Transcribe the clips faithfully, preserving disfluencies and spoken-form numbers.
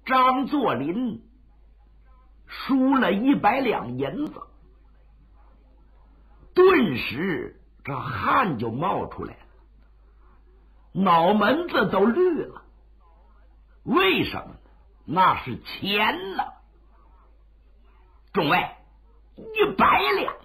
张作霖输了一百两银子，顿时这汗就冒出来了，脑门子都绿了。为什么呢？那是钱呢，众位，一百两，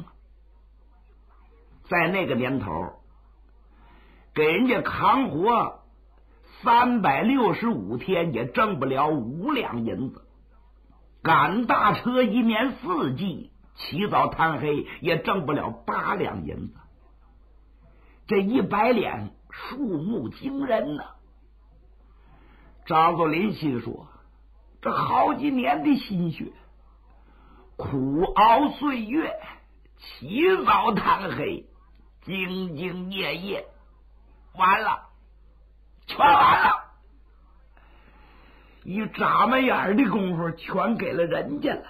在那个年头，给人家扛活三百六十五天也挣不了五两银子，赶大车一年四季起早贪黑也挣不了八两银子，这一百两数目惊人呢。张作霖心说，这好几年的心血，苦熬岁月，起早贪黑，兢兢业业，完了，全完了，一眨巴眼的功夫全给了人家了。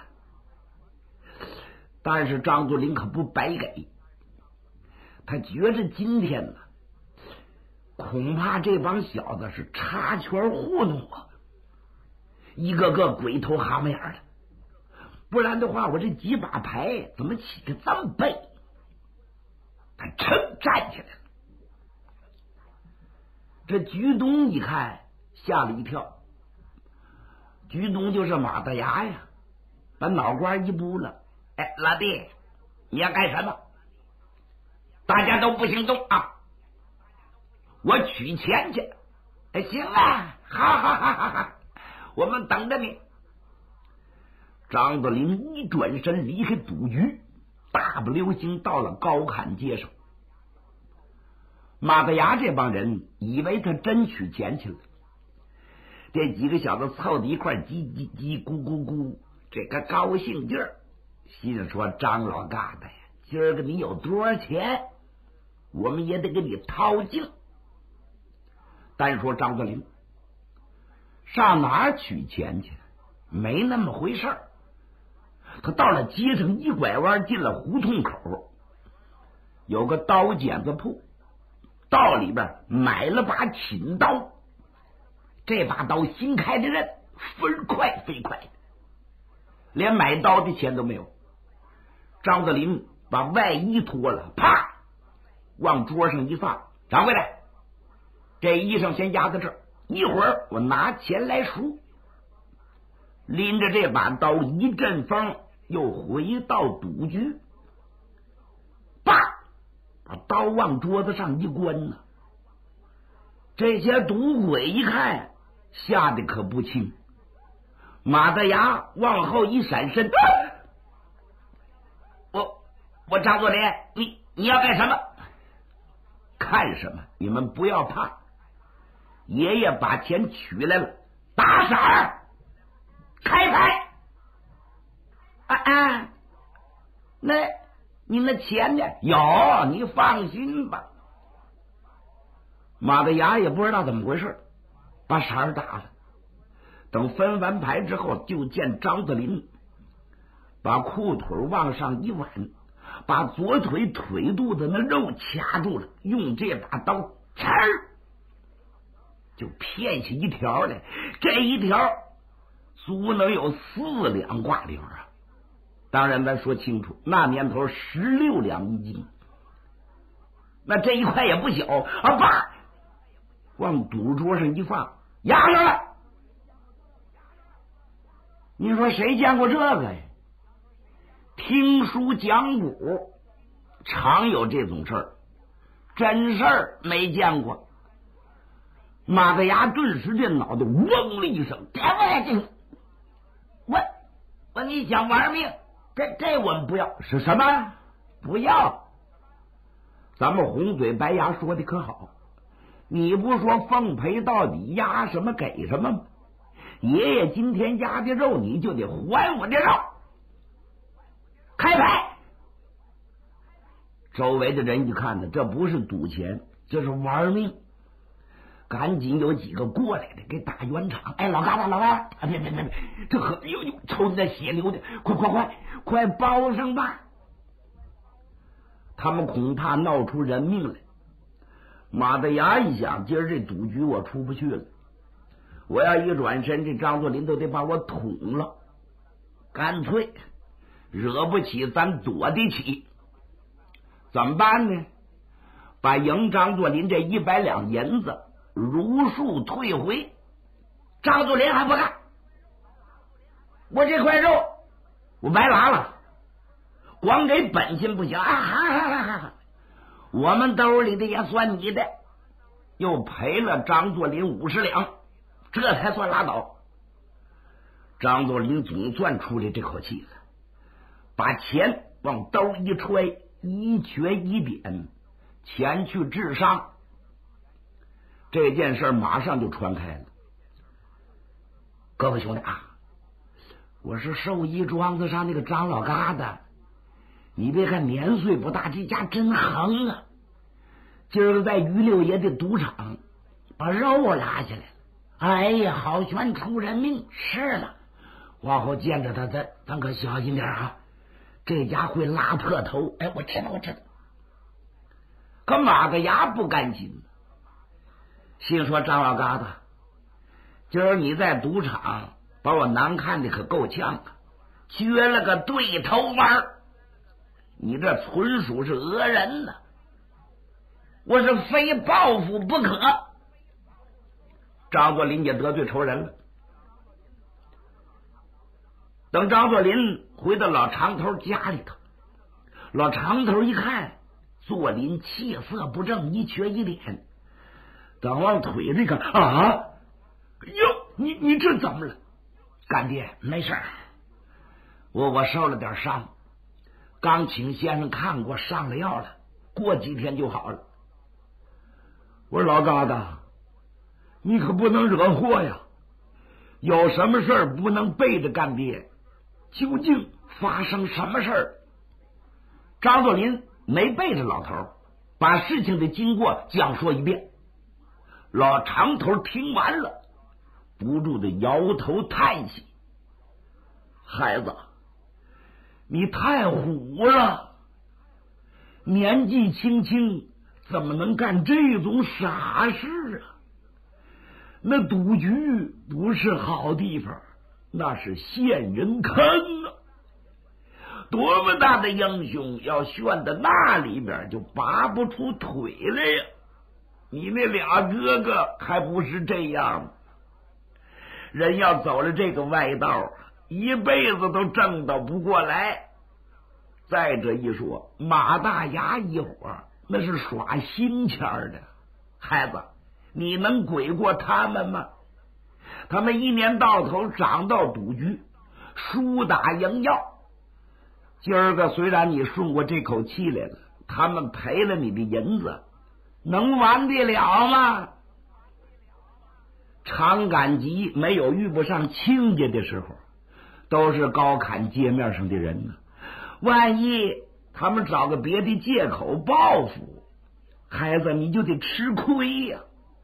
但是张作霖可不白给，他觉着今天呢，恐怕这帮小子是插圈糊弄我，一个个鬼头蛤蟆眼的，不然的话我这几把牌怎么起个这么背？他噌站起来了。这鞠东一看吓了一跳，鞠东就是马大牙呀，把脑瓜一拨了，哎，老弟，你要干什么？大家都不行动啊！我取钱去。哎，行啊，好好好好好，我们等着你。张作霖一转身离开赌局，大步流星到了高坎街上。马大牙这帮人以为他真取钱去了，这几个小子凑在一块叽叽叽咕咕咕，这个高兴劲儿，心说张老疙瘩呀，今儿个你有多少钱，我们也得给你掏净。单说张作霖上哪儿取钱去？没那么回事儿。他到了街上一拐弯，进了胡同口，有个刀剪子铺，到里边买了把琴刀。这把刀新开的刃，飞快飞快的，连买刀的钱都没有。张作霖把外衣脱了，啪往桌上一放，掌柜的，这衣裳先压在这儿，一会儿我拿钱来赎。拎着这把刀一阵风，又回到赌局，叭把刀往桌子上一关呢。这些赌鬼一看，吓得可不轻，马大牙往后一闪身，啊、我我张作霖，你你要干什么？看什么？你们不要怕，爷爷把钱取来了，打色儿，开牌。啊啊，那你那钱呢？有，你放心吧。马大牙也不知道怎么回事，把色儿打了。等分完牌之后，就见张作霖把裤腿往上一挽，把左腿腿肚子那肉掐住了，用这把刀呲儿就片下一条来，这一条足能有四两挂零啊！当然咱说清楚，那年头十六两一斤，那这一块也不小啊！爸往赌桌上一放，压上了。你说谁见过这个呀？听书讲古常有这种事儿，真事儿没见过。马大牙顿时这脑袋嗡了一声，这我我你想玩命？这这我们不要。是什么？不要。咱们红嘴白牙说的可好，你不说奉陪到底，压什么给什么吗？爷爷今天压的肉，你就得还我的肉。开牌。周围的人一看呢，这不是赌钱，这是玩命，赶紧有几个过来的给打圆场。哎，老疙瘩，老疙瘩，别别别别，这可呦呦，瞅你那血流的，快快快快包上吧！他们恐怕闹出人命来。马大牙一想，今儿这赌局我出不去了， 我要一转身，这张作霖都得把我捅了。干脆惹不起，咱躲得起。怎么办呢？把赢张作霖这一百两银子如数退回。张作霖还不干，我这块肉我白拿了，光给本钱不行啊！哈哈哈哈，我们兜里的也算你的，又赔了张作霖五十两，这才算拉倒。张作霖总算出来这口气了，把钱往兜一揣，一瘸一扁，前去治伤。这件事马上就传开了。各位兄弟啊，我是寿衣庄子上那个张老疙瘩，你别看年岁不大，这家真横啊！今儿个在于六爷的赌场把肉拉下来了，哎呀，好悬出人命！是了，往后见着他，咱咱可小心点啊！这家会拉破头。哎，我知道，我知道。可马个牙不甘心，心说张老疙瘩，今儿你在赌场把我难看的可够呛啊，撅了个对头弯，你这纯属是讹人呢！我是非报复不可。张作霖也得罪仇人了。等张作霖回到老长头家里头，老长头一看作霖气色不正，一瘸一脸，等往腿这个啊，哟，你你这怎么了？干爹，没事儿，我我受了点伤，刚请先生看过，上了药了，过几天就好了。我说老疙瘩，你可不能惹祸呀！有什么事儿不能背着干爹？究竟发生什么事儿？张作霖没背着老头，把事情的经过讲说一遍。老长头听完了，不住的摇头叹息：“孩子，你太虎了！年纪轻轻，怎么能干这种傻事啊？那赌局不是好地方，那是陷人坑啊！多么大的英雄，要陷到那里边就拔不出腿来呀！你那俩哥哥还不是这样？人要走了这个歪道，一辈子都挣到不过来。再者一说，马大牙一伙那是耍心钱的，孩子，你能鬼过他们吗？他们一年到头涨到赌局，输打赢要。今儿个虽然你顺过这口气来了，他们赔了你的银子，能完得了吗？常赶集没有遇不上亲家的时候，都是高侃街面上的人呢。万一他们找个别的借口报复，孩子你就得吃亏呀。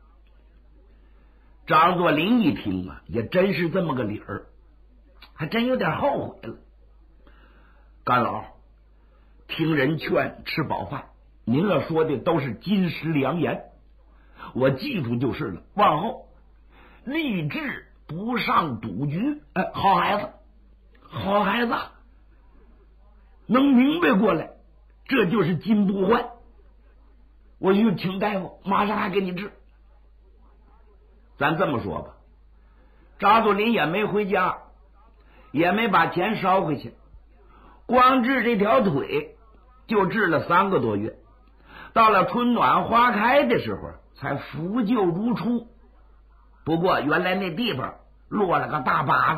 张作霖一听啊，也真是这么个理儿，还真有点后悔了。干老，听人劝，吃饱饭，您要说的都是金石良言，我记住就是了。往后立志不上赌局。哎，好孩子，好孩子，能明白过来，这就是金不换。我去请大夫，马上还给你治。咱这么说吧，张作霖也没回家，也没把钱烧回去，光治这条腿就治了三个多月，到了春暖花开的时候才复旧如初。不过原来那地方落了个大疤子。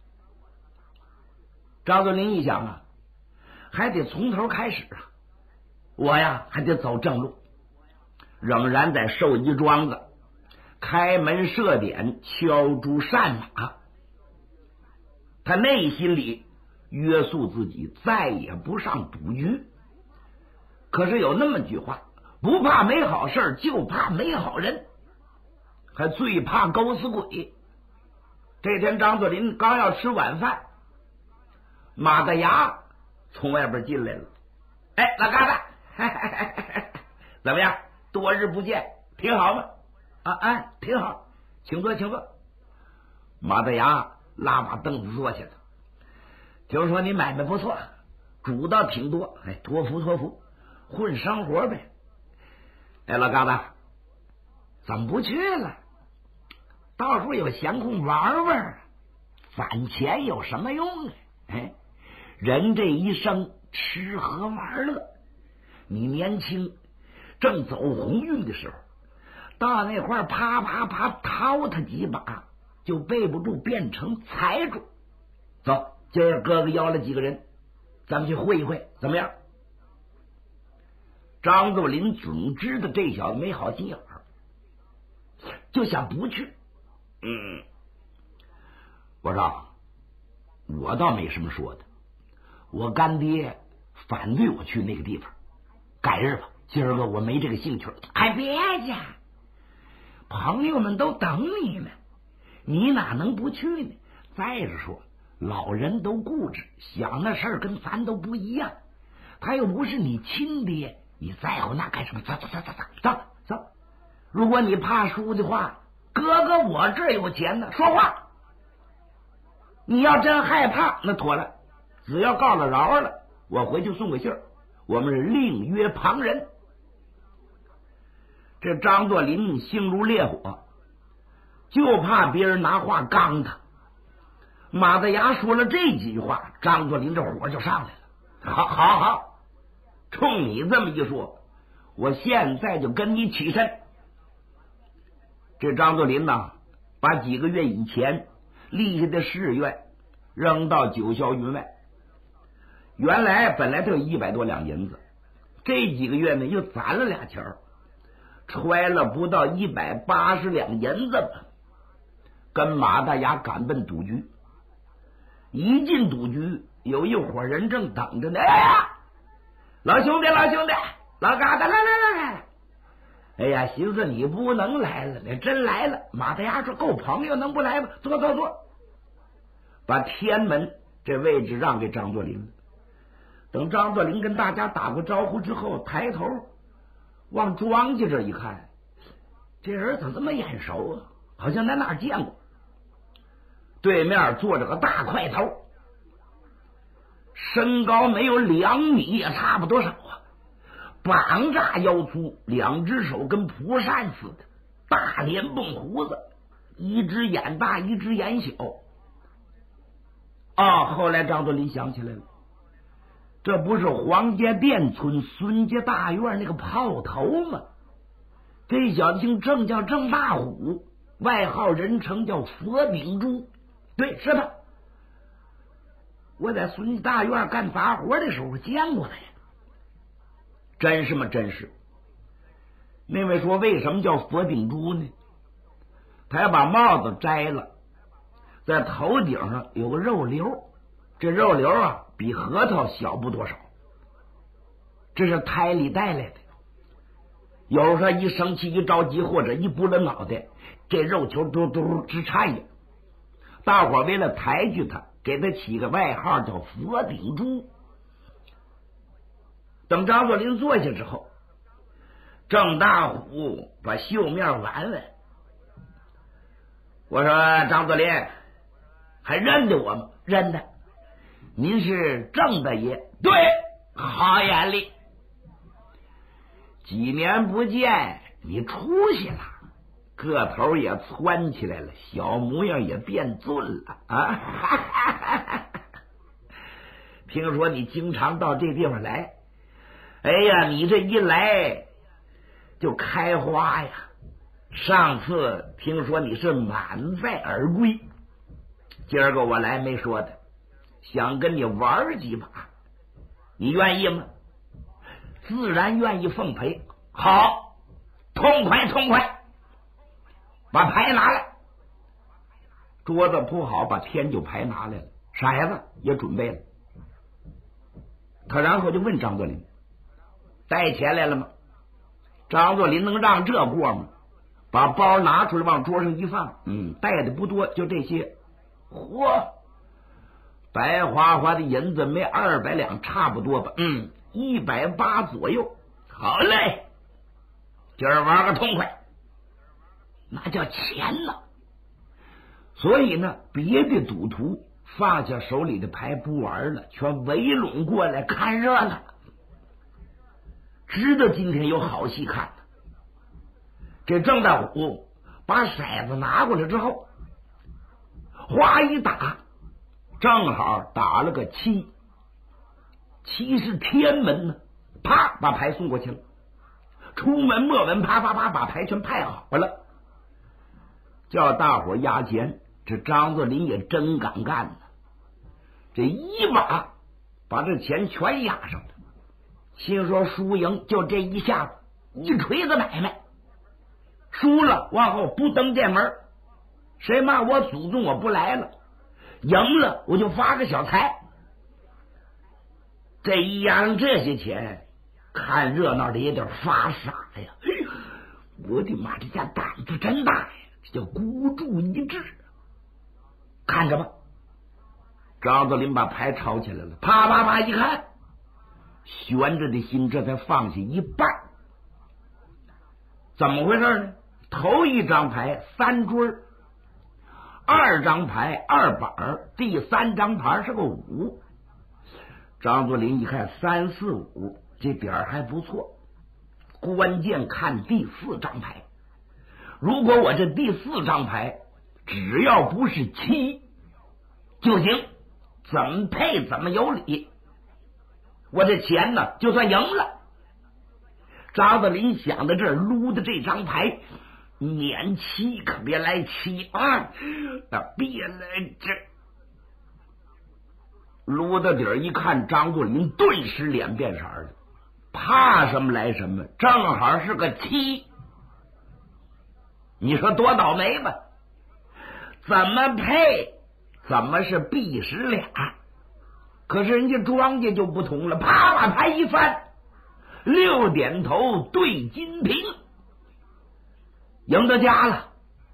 张作霖一想啊，还得从头开始啊，我呀还得走正路，仍然在寿衣庄子开门设点，敲竹扇马。他内心里约束自己，再也不上赌局。可是有那么句话，不怕没好事，就怕没好人，还最怕狗死鬼。这天张作霖刚要吃晚饭，马大牙从外边进来了。哎，老疙瘩，怎么样？多日不见，挺好吗？啊，哎，挺好，请坐，请坐。 马大牙拉把凳子坐下了。听说你买卖不错，主倒挺多，哎，托福托福，混生活呗。哎，老疙瘩，怎么不去了？到时候有闲空玩玩，攒钱有什么用啊？哎，人这一生吃喝玩乐，你年轻正走鸿运的时候，到那块啪啪啪掏他几把，就背不住变成财主。走，今儿哥哥邀了几个人，咱们去会一会，怎么样？张作霖总知道这小子没好心眼儿，就想不去。嗯，我说我倒没什么说的，我干爹反对我去那个地方，改日吧，今儿个我没这个兴趣。还别去，朋友们都等你呢，你哪能不去呢？再者说，老人都固执，想那事儿跟咱都不一样，他又不是你亲爹，你在乎那干什么？走走走走走走走！如果你怕输的话，哥哥我这儿有钱呢，说话。你要真害怕，那妥了，只要告了饶了，我回去送个信儿，我们是另约旁人。这张作霖心如烈火，就怕别人拿话刚他。马大牙说了这几句话，张作霖这火就上来了。好好好，冲你这么一说，我现在就跟你起身。这张作霖呢，把几个月以前立下的誓愿扔到九霄云外。原来本来他有一百多两银子，这几个月呢又攒了俩钱儿，揣了不到一百八十两银子吧，跟马大牙赶奔赌局。一进赌局，有一伙人正等着呢。哎呀，老兄弟，老兄弟，老疙瘩，来来来来！哎呀，寻思你不能来了，你真来了。马大牙说：“够朋友，能不来吗？坐坐坐。”把天门这位置让给张作霖。等张作霖跟大家打过招呼之后，抬头往庄稼这一看，这人怎么这么眼熟啊？好像在哪儿见过。对面坐着个大块头，身高没有两米也差不多少啊，膀炸腰粗，两只手跟蒲扇似的，大脸蹦胡子，一只眼大一只眼小。啊，后来张作霖想起来了，这不是黄家店村孙家大院那个炮头吗？这小子姓郑，叫郑大虎，外号人称叫佛饼猪。对，是他。我在孙家大院干杂活的时候见过他呀。真是吗？真是。那位说为什么叫佛饼猪呢？他要把帽子摘了，在头顶上有个肉瘤，这肉瘤啊比核桃小不多少，这是胎里带来的。有时候一生气一着急或者一拨了脑袋，这肉球嘟嘟直颤呀。大伙为了抬举他，给他起个外号叫佛饼猪。等张作霖坐下之后，郑大虎把袖面挽挽。我说：“张作霖，还认得我吗？”“认得。”“您是郑大爷？”“对，好眼力。几年不见，你出息了，个头也蹿起来了，小模样也变俊了啊！听说你经常到这地方来，哎呀，你这一来就开花呀！上次听说你是满载而归，今儿个我来没说的，想跟你玩几把，你愿意吗？”“自然愿意奉陪。”“好，痛快痛快，把牌拿来。”桌子铺好，把天九牌拿来了，骰子也准备了。他然后就问张作霖：“带钱来了吗？”张作霖能让这过吗？把包拿出来往桌上一放，嗯，带的不多，就这些。嚯，白花花的银子没二百两差不多吧？嗯，一百八左右。好嘞，今儿玩个痛快，那叫钱呢。 所以呢，别的赌徒放下手里的牌不玩了，全围拢过来看热闹，知道今天有好戏看。这郑大虎把骰子拿过来之后，哗一打，正好打了个七，七是天门呢，啪把牌送过去了。出门莫文啪啪啪把牌全派好了，叫大伙压钱。这张作霖也真敢干呢，这一把把这钱全压上了。心说输赢就这一下子，一锤子买卖，输了往后不登店门，谁骂我祖宗我不来了，赢了我就发个小财。这一压上这些钱，看热闹的也得发傻呀！我的妈，这家胆子真大呀！这叫孤注一掷。看着吧，张作霖把牌抄起来了，啪啪啪一看，悬着的心这才放下一半。怎么回事呢？头一张牌三追，二张牌二板，第三张牌是个五。张作霖一看三四五，这点儿还不错，关键看第四张牌。如果我这第四张牌只要不是七就行，怎么配怎么有理，我这钱呢就算赢了。张作霖想到这儿，撸的这张牌撵七，可别来七啊，别来这。撸到底儿一看，张作霖顿时脸变色了，怕什么来什么，正好是个七。你说多倒霉吧？怎么配怎么是必使俩，可是人家庄家就不同了，啪把牌一翻，六点头对金瓶，赢到家了。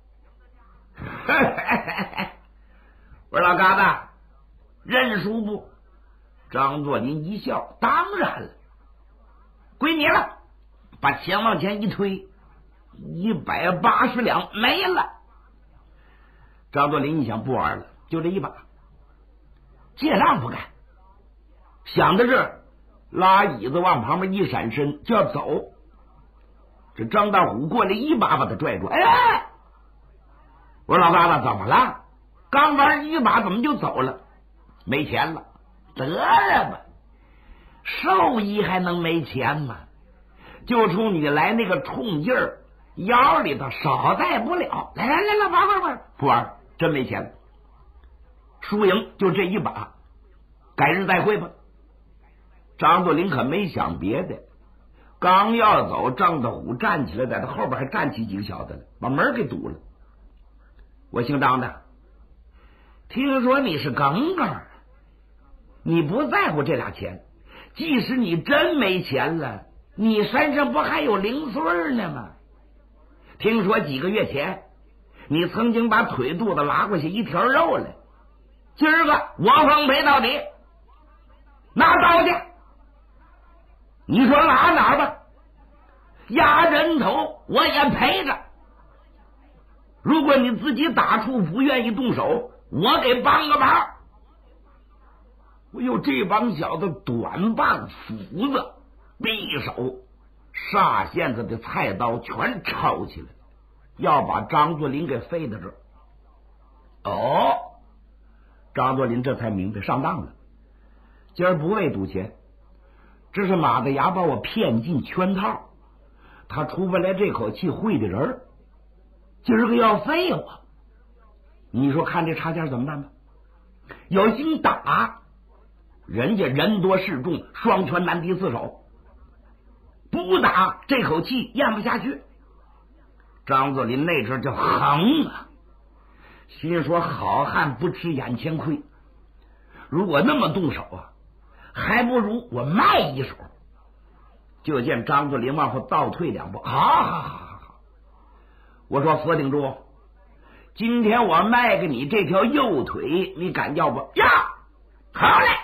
我说老疙瘩认输不？张作霖一笑，当然了，归你了。把钱往前一推，一百八十两没了。张作霖一想不玩了，就这一把，借让不干。想到这儿，拉椅子往旁边一闪身就要走。这张大虎过来一把把他拽住，哎，我说老疙瘩怎么了？刚玩一把怎么就走了？没钱了，得了吧，兽医还能没钱吗？就冲你来那个冲劲儿，腰里头少带不了。来来来来，玩玩玩，不玩，真没钱了。输赢就这一把，改日再会吧。张作霖可没想别的，刚要走，张大虎站起来，在他后边还站起几个小子来，把门给堵了。我姓张的，听说你是耿耿，你不在乎这俩钱，即使你真没钱了，你身上不还有零碎呢吗？听说几个月前你曾经把腿肚子拉过去一条肉来，今儿个我奉陪到底，拿刀去，你说拉哪儿吧，压人头我也陪着。如果你自己打怵不愿意动手，我给帮个忙。我有这帮小子短棒斧子匕首煞线子的菜刀全抄起来，要把张作霖给废到这儿。哦，张作霖这才明白上当了，今儿不为赌钱，这是马大牙把我骗进圈套，他出不来这口气会的人，今儿个要废我，你说看这差价怎么办吧？有心打，人家人多势众，双拳难敌四手，不打这口气咽不下去。张作霖那阵就横啊，心说好汉不吃眼前亏，如果那么动手啊，还不如我卖一手。就见张作霖往后倒退两步，好好好好好，我说佛顶珠，今天我卖给你这条右腿，你敢要不呀？好嘞，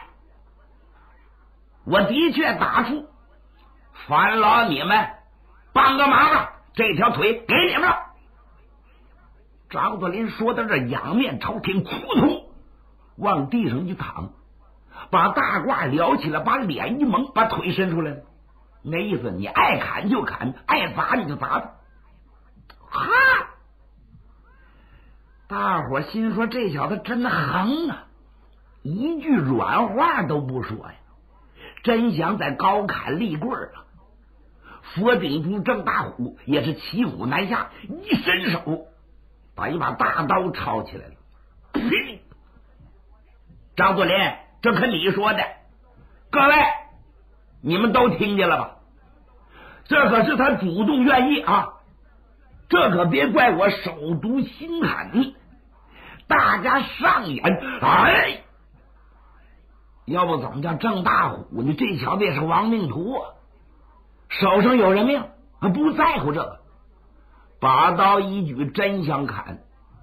我的确打出，烦劳你们帮个忙啊，这条腿给你们了。 张作霖说到这，仰面朝天，扑通往地上一躺，把大褂撩起来，把脸一蒙，把腿伸出来了。那意思，你爱砍就砍，爱砸你就砸他。哈！大伙心说这小子真横啊，一句软话都不说呀，真想在高砍立棍啊！佛顶珠郑大虎也是骑虎难下，一伸手把一把大刀抄起来了。呸！张作霖，这可你说的，各位你们都听见了吧？这可是他主动愿意啊，这可别怪我手毒心狠。大家上演，哎，要不怎么叫郑大虎呢？这小子也是亡命徒啊，手上有人命，不在乎这个，把刀一举真想砍。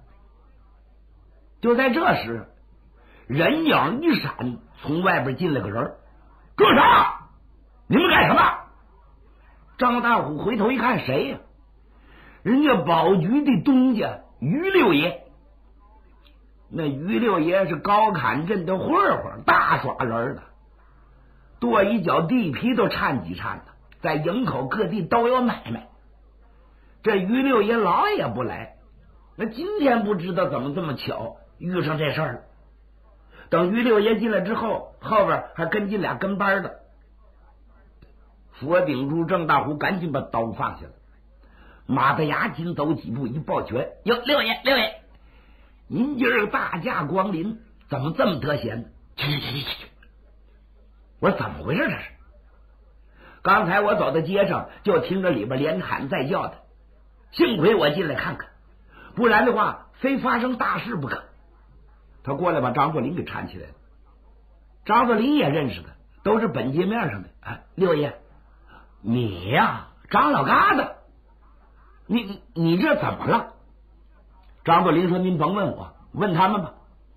就在这时，人影一闪，从外边进来个人。住手！你们干什么？张大虎回头一看，谁呀、啊？人家保局的东家于六爷。那于六爷是高坎镇的混混，大耍人的，跺一脚地皮都颤几颤的，在营口各地都有买卖。这于六爷老也不来，那今天不知道怎么这么巧遇上这事儿了。等于六爷进来之后，后边还跟进俩跟班的。佛顶珠郑大虎赶紧把刀放下了，马大牙紧走几步，一抱拳：“哟，六爷，六爷，您今儿大驾光临，怎么这么得闲呢？”去去去去去！我说怎么回事？这是？刚才我走到街上，就听着里边连喊带叫的，幸亏我进来看看，不然的话，非发生大事不可。他过来把张作霖给搀起来了。张作霖也认识他，都是本街面上的。啊，六爷，你呀，张老疙瘩，你你这怎么了？张作霖说：“您甭问我，问他们吧。”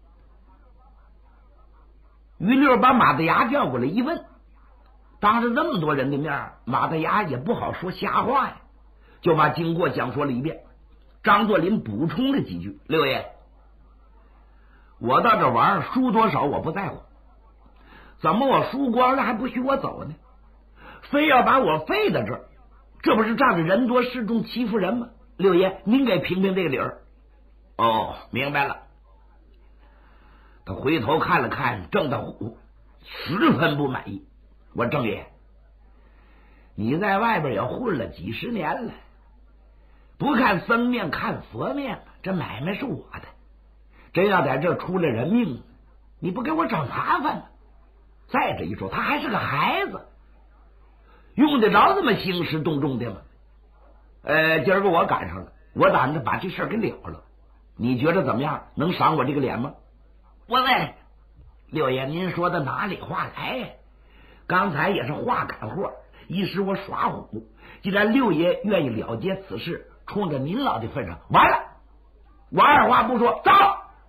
于六把马大牙叫过来一问，当着这么多人的面，马大牙也不好说瞎话呀，就把经过讲说了一遍。张作霖补充了几句：“六爷，我到这玩儿，输多少我不在乎，怎么我输光了还不许我走呢？非要把我废在这儿，这不是仗着人多势众欺负人吗？六爷，您给评评这个理儿。”哦，明白了。他回头看了看郑大虎，十分不满意。我郑爷，你在外边也混了几十年了，不看僧面看佛面，这买卖是我的，真要在这出了人命，你不给我找麻烦了？再者一说，他还是个孩子，用得着这么兴师动众的吗？呃，今儿个我赶上了，我打算把这事儿给了了。你觉得怎么样？能赏我这个脸吗？我问六爷，您说的哪里话来呀？刚才也是话赶货，一时我耍虎。既然六爷愿意了结此事，冲着您老的份上，完了，我二话不说，走！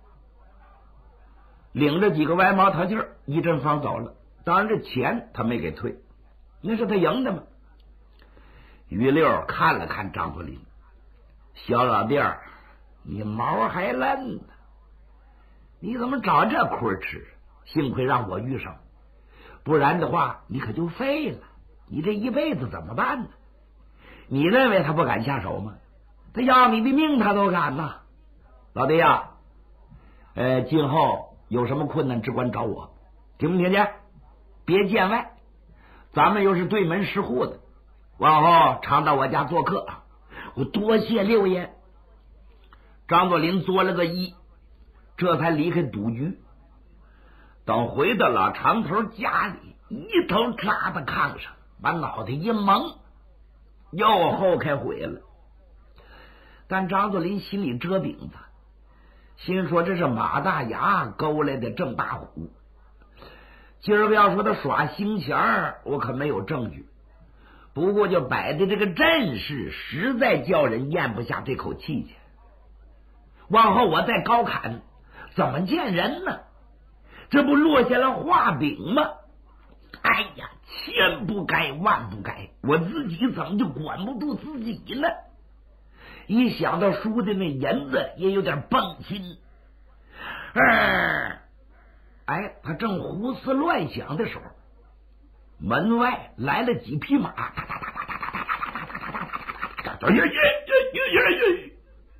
领着几个歪毛淘气儿，一阵风走了。当然，这钱他没给退，那是他赢的嘛。于六看了看张作霖，小老弟儿，你毛还嫩呢，你怎么找这亏吃？幸亏让我遇上，不然的话你可就废了，你这一辈子怎么办呢？你认为他不敢下手吗？他要你的命他都敢呐！老弟呀，呃，今后有什么困难只管找我，听不听见？别见外，咱们又是对门市户的，往后常到我家做客。我多谢六爷。张作霖作了个揖，这才离开赌局。等回到老长头家里，一头扎在炕上，把脑袋一蒙，又后开悔了。但张作霖心里遮饼子，心说这是马大牙勾来的郑大虎。今儿个要说他耍心钱儿，我可没有证据。不过就摆的这个阵势，实在叫人咽不下这口气去。往后我再高砍，怎么见人呢？这不落下了画饼吗？哎呀，千不该万不该，我自己怎么就管不住自己呢？ 一想到输的那银子，也有点崩心。哎，哎，他正胡思乱想的时候，门外来了几匹马，哒哒哒哒哒哒哒哒哒哒哒哒，耶耶耶耶耶！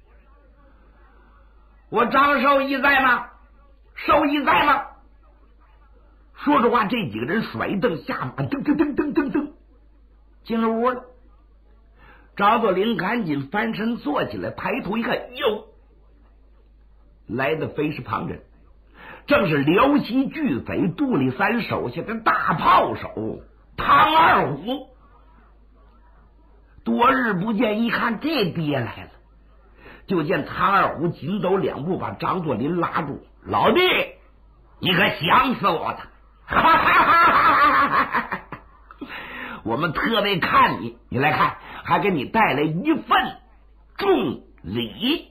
我张寿义在吗？寿义在吗？说着话，这几个人甩蹬下马，噔噔噔噔噔噔，进了屋了。张作霖赶紧翻身坐起来，抬头一看，哟，来的非是旁人，正是辽西巨匪杜立三手下的大炮手唐二虎。多日不见，一看这爹来了，就见唐二虎紧走两步，把张作霖拉住：“老弟，你可想死我了！哈哈哈哈哈哈！我们特为看你，你来看，还给你带来一份重礼。”